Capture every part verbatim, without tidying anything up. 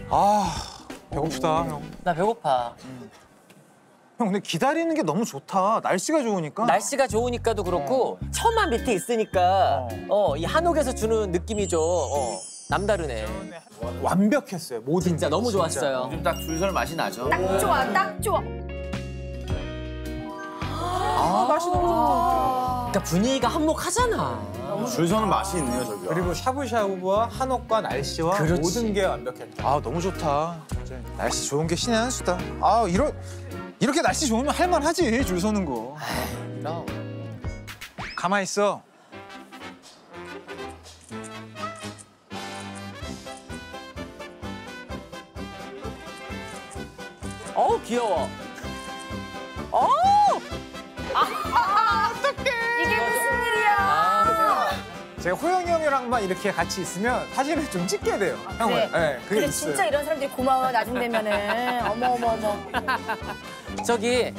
아, 배고프다, 형. 나 배고파. 음. 형, 근데 기다리는 게 너무 좋다. 날씨가 좋으니까. 날씨가 좋으니까도 그렇고 어. 처만 밑에 있으니까 어, 이 한옥에서 주는 느낌이 좀 어, 남다르네. 완벽했어요. 모든 진짜 게. 너무 좋았어요. 요즘 딱 줄 설 맛이 나죠. 딱 좋아, 딱 좋아. 아, 맛이 너무 좋다. 그러니까 분위기가 한몫하잖아. 줄 서는 맛이 있네요, 저기가. 그리고 샤브샤브와 한옥과 날씨와 그렇지. 모든 게 완벽했다. 아, 너무 좋다. 진짜. 날씨 좋은 게 신의 한 수다. 아, 이런 이렇게 날씨 좋으면 할만하지, 줄 서는 거. 그럼. 가만히 있어. 어우, 귀여워. 어우! 이게 무슨 일이야? 아, 제가 호영이 형이랑만 이렇게 같이 있으면 사진을 좀 찍게 돼요. 형을. 그래. 네, 그게 그래, 있어요. 진짜 이런 사람들이 고마워, 나중 되면은. 어머, 어머, 어머. 저기.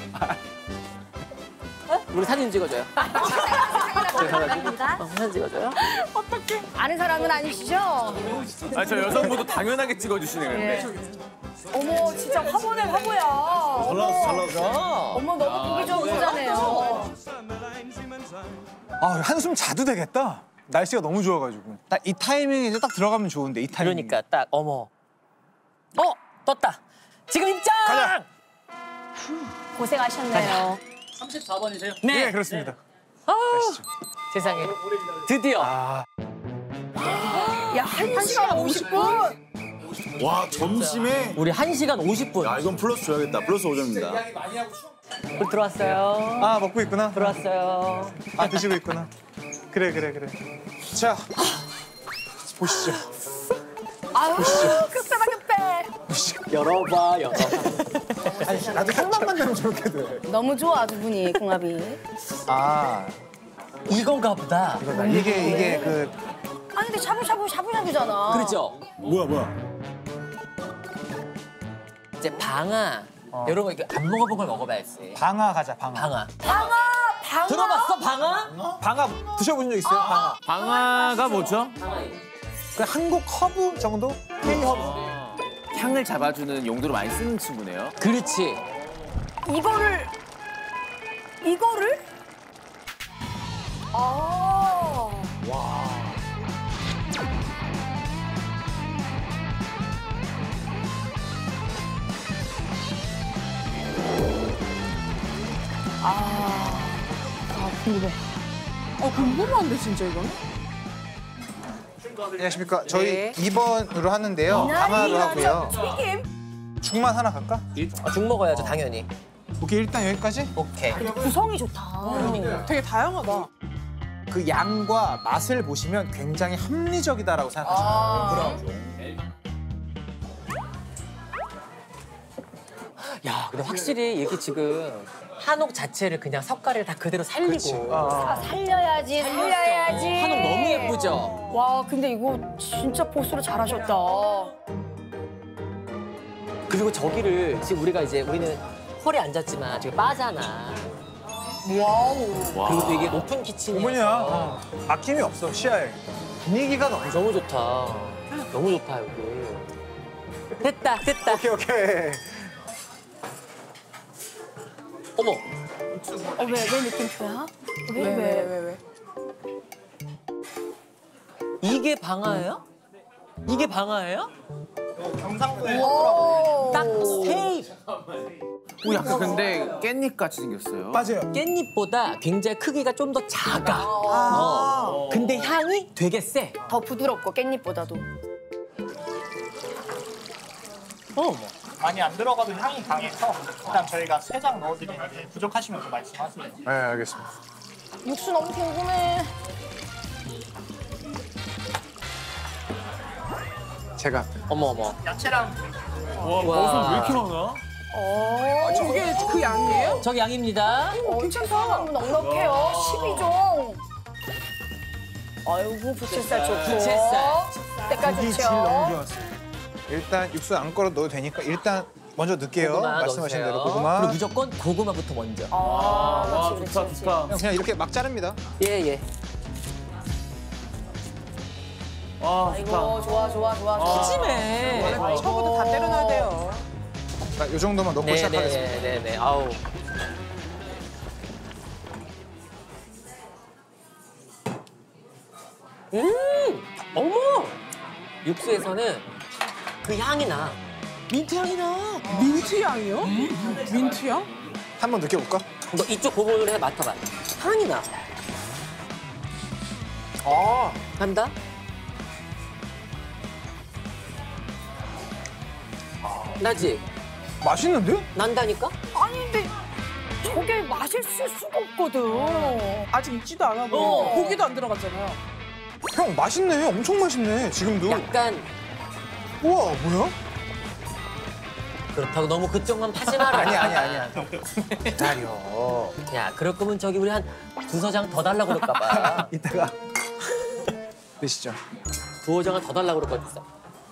어? 우리 사진 찍어줘요. 감사합니다. 어, 사진 찍어줘요. 아는 사람은 아니시죠? 아, 저 여성분도 당연하게 찍어주시네, 근데. 어머, 진짜 화보네, 화보야. 잘 나왔어, 잘 나왔어. 어머, 너무 보기 좋은 거잖아요. 아, 한숨 자도 되겠다. 날씨가 너무 좋아가지고. 딱 이 타이밍에 이제 딱 들어가면 좋은데, 이 타이밍. 그러니까 딱 어머. 어 떴다. 지금 입장. 가자. 고생하셨네요. 삼십사 번이세요? 네. 네, 그렇습니다. 아, 가시죠. 세상에. 드디어. 아, 야, 한 시간 오십 분? 와, 점심에. 우리 한 시간 오십 분. 야, 이건 플러스 줘야겠다. 플러스 오 점입니다. 우리 들어왔어요. 아, 먹고 있구나. 들어왔어요. 아, 드시고 있구나. 그래, 그래, 그래. 자, 보시죠. 아유, 급사다 급해. 보시죠. 열어봐, 열어봐. 아니, 나도 형만 만나면 저렇게 돼. 너무 좋아, 두 분이, 궁합이. 아, 이건가 보다. 이거다. 이게, 이게 그. 아니, 근데 샤브샤브, 샤브샤브잖아. 그렇죠. 뭐야, 뭐야. 이제 방아 어. 이런 거 이렇게 안 먹어본 걸 먹어봐야지. 방아 가자, 방아. 방아. 방아, 방아. 들어봤어, 방아? 방아 드셔본 적 있어요? 방아. 방아가 뭐죠? 그 한국 허브 정도? K 허브. 향을 잡아주는 용도로 많이 쓰는 친구네요. 그렇지. 이거를, 이거를? 아. 아, 아, 궁금해. 어, 궁금한데, 진짜 이거는? 안녕하십니까. 저희 네. 이 번으로 하는데요. 방아로 하고요. 튀김? 죽만 하나 갈까? 아, 죽 먹어야죠, 당연히. 오케이, 일단 여기까지. 오케이. 구성이 좋다. 되게 다양하다. 그 양과 맛을 보시면 굉장히 합리적이다라고 생각하시면 돼요. 야, 근데 확실히 이게 지금 한옥 자체를 그냥 석가래를 다 그대로 살리고. 그치. 아, 살려야지, 살려야지. 한옥 너무 예쁘죠? 와, 근데 이거 진짜 보수를 잘하셨다. 그리고 저기를 지금 우리가 이제 우리는 홀에 앉았지만 저기 바잖아. 와우. 그리고 또 이게 오픈 키친이야. 어머니야. 어. 아낌이 없어, 시야에. 분위기가 너무 좋아. 너무 좋다. 너무 좋다, 여기. 됐다, 됐다. 오케이, 오케이. 어머. 어, 왜, 왜 느낌표야? 왜, 왜, 왜, 왜? 왜? 이게 방아예요? 이게 방아예요? 오. 딱 세이. 오, 약간 근데 깻잎 같이 생겼어요. 맞아요. 깻잎보다 굉장히 크기가 좀 더 작아. 어. 근데 향이 되게 세. 더 부드럽고 깻잎보다도. 어머. 많이 안 들어가도 향이 강해서 일단 저희가 세 장 넣어드리는데 부족하시면 또 말씀하세요. 네, 알겠습니다. 육수 너무 궁금해. 제가. 어머, 어머. 야채랑 와, 와. 왜 이렇게 많아? 아, 저게 그 양이에요? 저기 양입니다. 어, 괜찮다. 넉넉해요. 십이 종. 아이고, 부채살 좋고. 부채살. 때깔 고기 질 너무 좋죠. 좋았어요. 일단 육수 안 걸어 넣어도 되니까 일단 먼저 넣을게요. 고구마 말씀하신 넣으세요. 대로 고구마. 그리고 무조건 고구마부터 먼저. 아, 와, 그렇지, 좋다, 그렇지, 좋다. 그냥 이렇게 막 자릅니다. 예, 예. 와, 아이고, 좋다. 좋아, 좋아, 좋아, 좋아. 푸짐해. 처음부터 다 자, 이 정도만 넣고 시작하겠습니다. 네네네. 아우. 음, 어머. 육수에서는 그 향이 나. 민트 향이 나. 민트 향이요? 민트 향? 한번 느껴볼까? 너 이쪽 부분을 해 맡아봐. 향이 나. 아, 간다? 나지? 맛있는데? 난다니까? 아니 근데 저게 맛있을 수가 없거든. 아직 익지도 않아 보여. 어. 고기도 안 들어갔잖아요. 형 맛있네. 엄청 맛있네. 지금도. 약간 우와, 뭐야? 그렇다고 너무 그쪽만 파지 마라. 아니야, 아니야, 아니야. 기다려. 야, 그럴 거면 저기 우리 한 두서 장 더 달라고 그럴까 봐. 이따가 드시죠. 두어 장을 더 달라고 그럴 거 있어.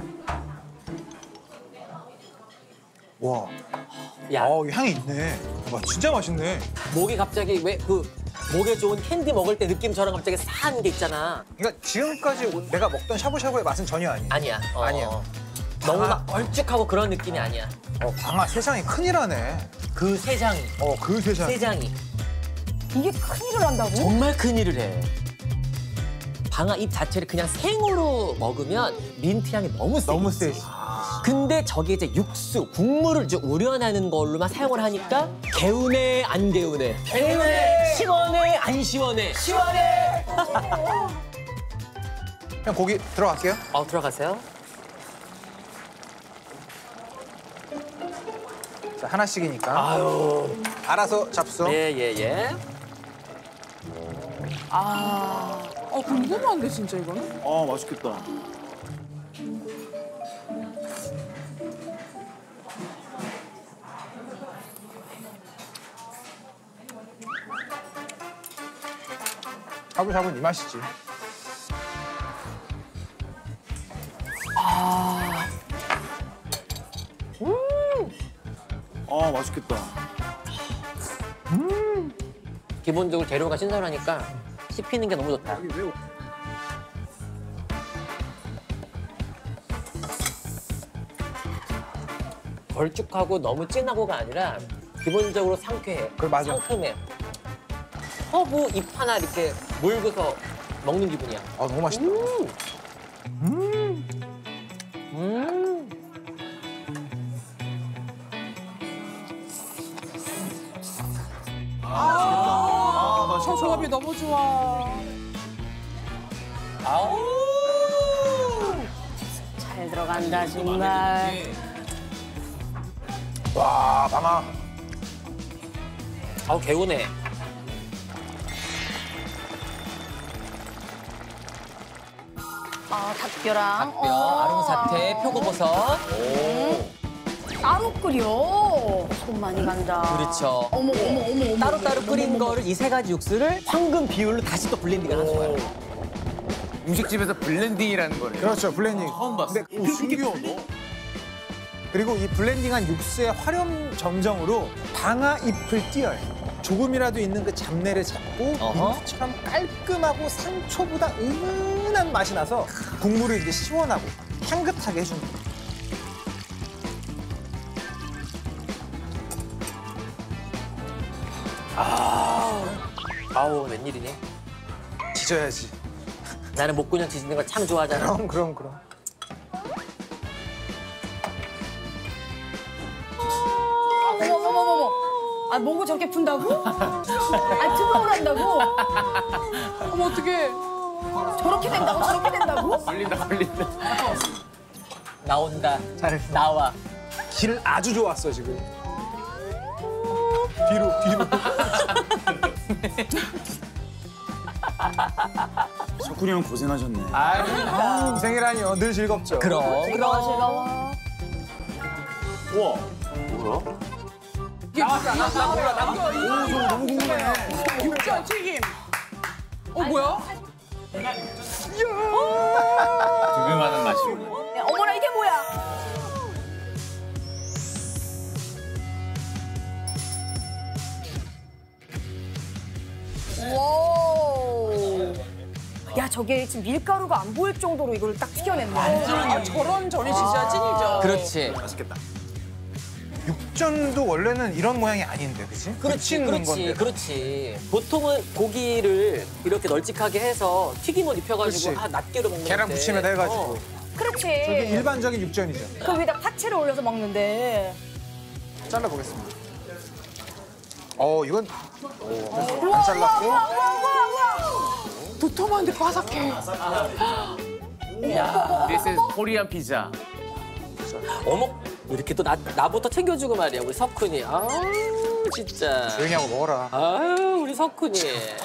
와, 야, 아, 이 향이 있네. 와, 진짜 맛있네. 목이 갑자기 왜 그 목에 좋은 캔디 먹을 때 느낌처럼 갑자기 싸한 게 있잖아. 그러니까 지금까지 내가 먹던 샤브샤브의 맛은 전혀 아니야. 아니야. 어, 아니야. 너무 방아. 막 얼쭉하고 그런 느낌이 아니야. 어, 방아 세상이 큰일하네. 그 세장이, 어, 그 세상. 세장이 이게 큰일을 한다고? 정말 큰일을 해. 방아 잎 자체를 그냥 생으로 먹으면 민트 향이 너무 세. 너무 세지. 근데 저게 이제 육수, 국물을 이제 우려내는 걸로만 사용을 하니까 개운해, 안 개운해? 개운해! 시원해, 안 시원해? 시원해! 형 고기 들어갈게요. 어, 들어가세요. 자, 하나씩이니까. 아유. 알아서 잡수. 예, 예, 예. 아, 어, 궁금한데 진짜 이거는? 아 맛있겠다. 샤브샤브는 이 맛이지. 아 맛있겠다. 기본적으로 재료가 신선하니까 씹히는 게 너무 좋다. 걸쭉하고 너무 진하고가 아니라 기본적으로 상쾌해. 그래, 맞아. 상큼해. 허브 잎 하나 이렇게 물고서 먹는 기분이야. 아, 너무 맛있다. 음. 음. 아, 저 조합이 너무 좋아. 아우. 잘 들어간다 정말. 와, 방아. 아우 개운해. 아 닭뼈랑. 닭뼈, 아롱사태, 표고버섯. 따로 끓여. 손 많이 간다. 그렇죠. 어머 어머 어머 어머. 따로따로 끓인 거를 이 세 가지 육수를 황금 비율로 다시 또 블렌딩을 하는 거야. 음식집에서 블렌딩이라는 거네. 그렇죠, 블렌딩. 처음 봤어. 근데 오 신기하다. 그리고 이 블렌딩한 육수의 활용 점정으로 방아 잎을 띄어요. 조금이라도 있는 그 잡내를 잡고 어허. 민트처럼 깔끔하고 상초보다 은은한 맛이 나서 국물을 이제 시원하고 향긋하게 해주는 거예요. 아우 웬일이니? 지져야지. 나는 목구녕 지지는 걸 참 좋아하잖아. 그럼 그럼 그럼. 어머 어머 어머 어머. 아 몽고 저렇게 푼다고? 아 트먹을 한다고? 어머 어떡해. 저렇게 된다고 저렇게 된다고? 걸린다 걸린다. 나온다. 잘했어. 나와. 길 아주 좋았어 지금. 뒤로 뒤로. 석훈이 형 고생하셨네. 아, 생이라니요. 늘 즐겁죠. 그럼. 즐거워 즐거워. 우와. 이게 뭐야? 나, 나 몰라. 나 몰라. 오, 저 너무 궁금해. 육전 튀김. 어 뭐야? 두근하는 맛이군요. 야, 어머나 이게 뭐야? 와. 야 저게 지금 밀가루가 안 보일 정도로 이걸 딱 튀겨냈네. 아, 저런 전이 진짜 찐이죠. 그렇지. 맛있겠다. 육전도 원래는 이런 모양이 아닌데, 그치? 그렇지, 붙이는 그렇지, 건데. 그렇지. 보통은 고기를 이렇게 널찍하게 해서 튀김옷 입혀가지고 그렇지. 아, 낱개로 먹는 계란 건데. 부침에다 해가지고. 어. 그렇지. 저게 일반적인 육전이죠. 그 위에다 파채를 올려서 먹는데. 잘라보겠습니다. 어, 이건 오, 안 잘랐고. 도톰한데 바삭해. This is 코리안 피자. 어머, 이렇게 또 나, 나부터 챙겨주고 말이야, 우리 석훈이. 아 진짜. 조용히 하고 먹어라. 아유, 우리 석훈이.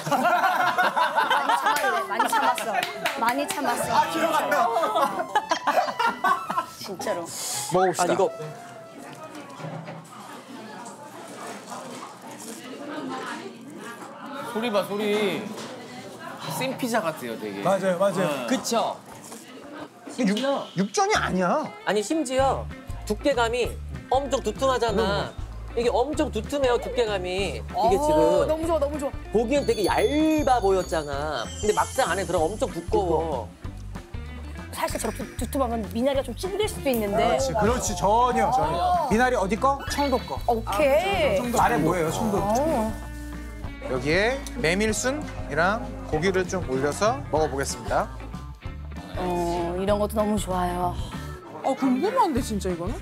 많이 참았네. 많이 참았어. 많이 참았어. 아, 기억나요. 진짜로. 먹어봅시다. 아니, 이거. 소리 봐 소리. 생 피자 같아요 되게. 맞아요, 맞아요. 그쵸? 육, 육전이 아니야. 아니, 심지어 두께감이 엄청 두툼하잖아. 이게 엄청 두툼해요, 두께감이. 이게 어, 지금. 너무 좋아, 너무 좋아. 보기엔 되게 얇아 보였잖아. 근데 막상 안에 들어가 엄청 두꺼워. 사실 저렇게 두툼하면 미나리가 좀 찔릴 수도 있는데. 그렇지, 그렇지. 전혀, 전혀. 미나리 어디 거? 청도 거. 오케이. 말해 뭐예요, 청도. 어. 여기에 메밀순이랑 고기를 좀 올려서 먹어보겠습니다. 어, 이런 것도 너무 좋아요. 어, 궁금한데, 진짜 이거는?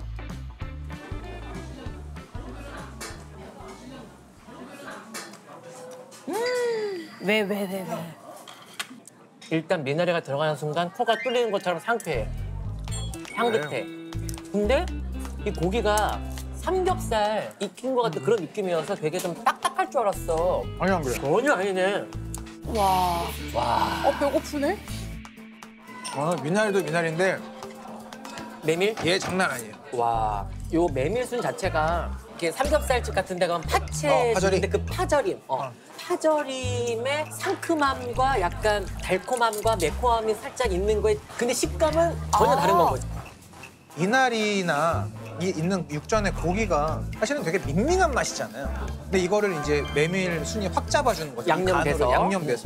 왜, 왜, 왜, 왜. 일단 미나리가 들어가는 순간 코가 뚫리는 것처럼 상쾌해. 향긋해. 근데 이 고기가 삼겹살 익힌 것 같은 그런 느낌이어서 되게 좀 딱딱할 줄 알았어. 아니, 안 그래. 전혀 아니네. 와. 와. 어, 배고프네? 아, 미나리도 미나리인데 메밀? 얘 장난 아니에요. 와. 요 메밀순 자체가 이렇게 삼겹살집 같은 데 가면 파채 어, 파절임. 주는데 그 파절임. 어. 어. 파절임의 상큼함과 약간 달콤함과 매콤함이 살짝 있는 거에 근데 식감은 전혀 아. 다른 거거든. 이날이나 이 있는 육전의 고기가 사실은 되게 밍밍한 맛이잖아요. 근데 이거를 이제 메밀 순이 확 잡아주는 거죠. 양념돼서. 간으로 양념돼서.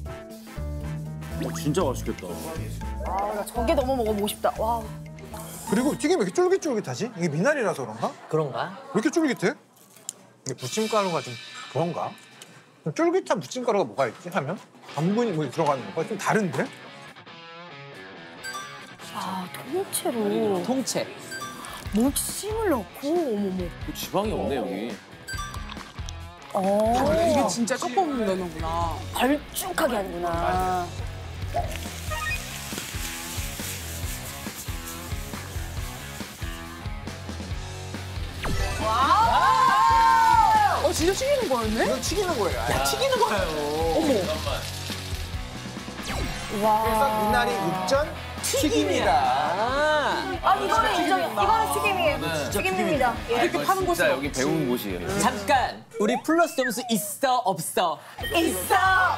진짜 맛있겠다. 아, 나 저게 너무 먹어보고 싶다. 와. 그리고 튀김이 왜 이렇게 쫄깃쫄깃하지? 이게 미나리라서 그런가? 그런가? 왜 이렇게 쫄깃해? 이게 부침가루가 좀 그런가? 좀 쫄깃한 부침가루가 뭐가 있지 하면? 당분이 뭐 들어가는 건가? 좀 다른데? 아, 통째로. 통채. 무침을 넣고, 어머머. 지방이 없네 여기. 어. 이게 진짜 껍질 넣는구나. 걸쭉하게 하는구나. 어, 진짜 튀기는 거였네? 이건 튀기는 거예요. 야, 튀기는 거예요. 와. 그래서 미나리 육전 튀김이다. 아. 아, 이거는 인정. 이거는 튀김이에요. 튀김입니다. 예. 이렇게 파는 곳이 진짜 여기 배운 곳이에요. 잠깐. 우리 플러스 점수 있어 없어? 있어.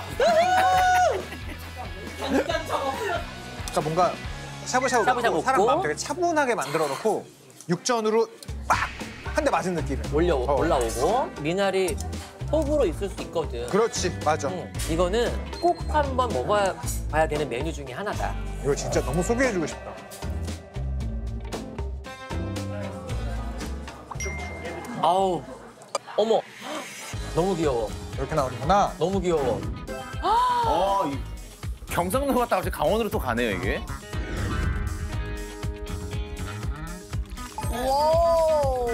그러니까 뭔가 샤브샤브 샤브샤브 먹고 사람 먹고. 마음 되게 차분하게 만들어 놓고 육전으로 빡! 한 대 맞은 느낌이에요. 올려 어. 올라오고 미나리 호불호 있을 수 있거든. 그렇지, 맞아. 응. 이거는 꼭 한번 먹어야 봐야 되는 메뉴 중에 하나다. 이거 진짜 너무 소개해주고 싶다. 아우, 어머, 너무 귀여워. 이렇게 나오는구나. 너무 귀여워. 아, 이 경상도 갔다 갑자기 강원으로 또 가네요 이게. 오.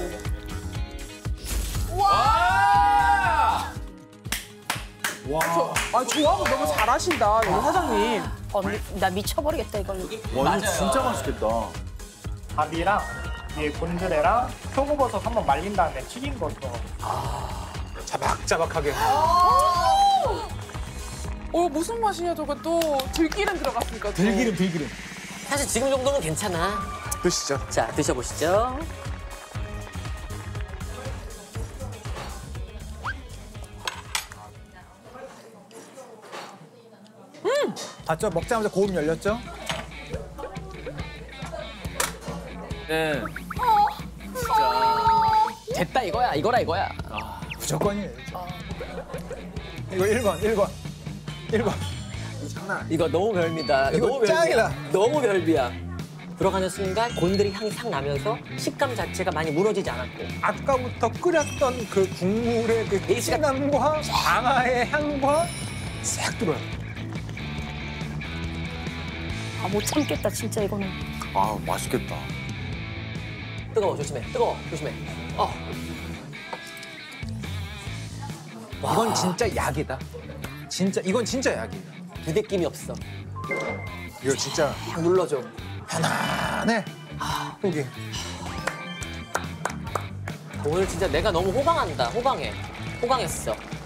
아, 조합을 너무 잘하신다, 여기 사장님. 어, 미, 나 미쳐버리겠다, 이걸로. 와 이거 진짜 맛있겠다. 밥이랑 위에 곤드레랑 표고버섯 한번 말린 다음에 튀긴 거 들어가고. 자박자박하게. 어, 무슨 맛이냐, 저거 또. 들기름 들어갔으니까. 또. 들기름. 사실 지금 정도면 괜찮아. 드시죠. 자, 드셔보시죠. 봤죠? 먹자마자 고음 열렸죠? 네. 됐다 이거야, 이거라 이거야. 무조건이에요. 이거 일 번, 일 번. 일 번. 이거 장난 아니야. 이거 너무 별미다. 이거 너무 별미야. 짱이다. 너무 별미야. 들어가는 순간 곤드레 향이 싹 나면서 식감 자체가 많이 무너지지 않았고 아까부터 끓였던 그 국물의 그 진함과 방아의 향과 싹 들어요. 아, 못 참겠다, 진짜 이거는. 아 맛있겠다. 뜨거워 조심해 뜨거워 조심해 어. 이건 진짜 약이다. 진짜 이건 진짜 약이야. 부대낌이 없어 이거 진짜 딱 눌러줘 편안해. 속이. 오늘 진짜 내가 너무 호방한다 호방해 호강했어